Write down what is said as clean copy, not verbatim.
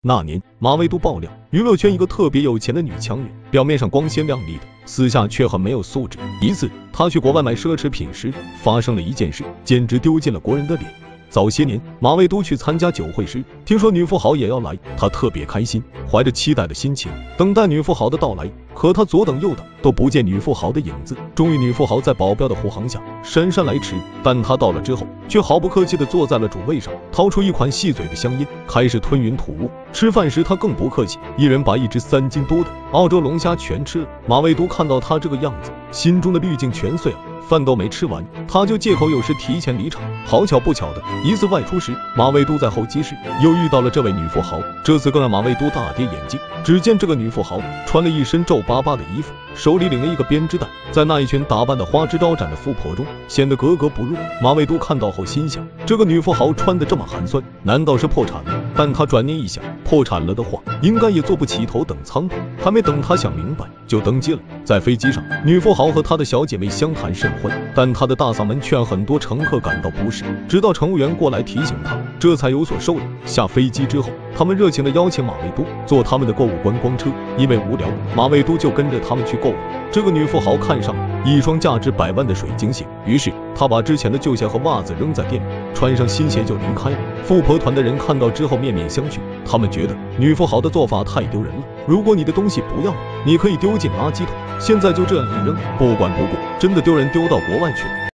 那年，马未都爆料，娱乐圈一个特别有钱的女强人，表面上光鲜亮丽的，私下却很没有素质。一次，她去国外买奢侈品时，发生了一件事，简直丢尽了国人的脸。早些年，马未都去参加酒会时，听说女富豪也要来，他特别开心，怀着期待的心情等待女富豪的到来。可他左等右等都不见女富豪的影子，终于女富豪在保镖的护航下姗姗来迟。但她到了之后，却毫不客气地坐在了主位上，掏出一款细嘴的香烟，开始吞云吐雾。吃饭时她更不客气，一人把一只3斤多的澳洲龙虾全吃了。马未都看到她这个样子，心中的滤镜全碎了。饭都没吃完，他就借口有事提前离场。好巧不巧的，一次外出时，马未都在候机室又遇到了这位女富豪，这次更让马未都大跌眼镜。只见这个女富豪穿了一身皱巴巴的衣服，手里领了一个编织袋，在那一群打扮的花枝招展的富婆中显得格格不入。马未都看到后心想，这个女富豪穿得这么寒酸，难道是破产了？但他转念一想，破产了的话，应该也坐不起头等舱吧。还没等他想明白，就登机了。在飞机上，女富豪和她的小姐妹相谈甚欢，但她的大嗓门却让很多乘客感到不适。直到乘务员过来提醒她，这才有所收敛。下飞机之后，他们热情地邀请马未都坐他们的购物观光车，因为无聊，马未都就跟着他们去购物。这个女富豪看上了一双价值100万的水晶鞋，于是她把之前的旧鞋和袜子扔在店里，穿上新鞋就离开了。富婆团的人看到之后面面相觑，他们觉得女富豪的做法太丢人了。如果你的东西不要了，你可以丢进垃圾桶，现在就这样一扔，不管不顾，真的丢人丢到国外去了。